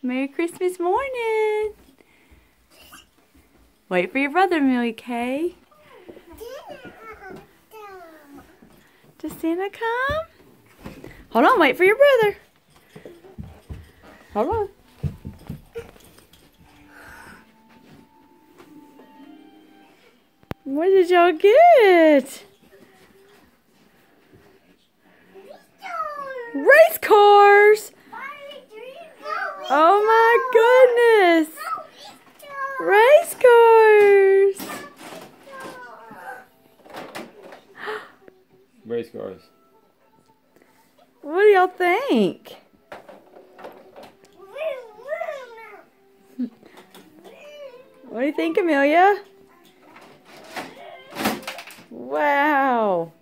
Merry Christmas morning. Wait for your brother, Amelia Kay. Does Santa come? Hold on, wait for your brother. Hold on. What did y'all get? Race cars! Oh my goodness! Race cars! Race cars. What do y'all think? What do you think, Amelia? Wow!